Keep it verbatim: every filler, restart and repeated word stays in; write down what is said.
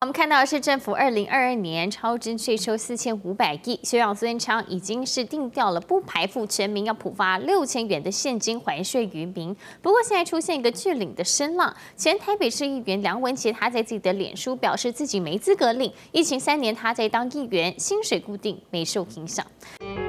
我们看到的是政府二零二二年超征税收四千五百亿，休养孙昌已经是定调了，不排付全民要普发六千元的现金还税于民。不过现在出现一个拒领的声浪，前台北市议员梁文杰他在自己的脸书表示自己没资格领，疫情三年他在当议员，薪水固定，没受影响。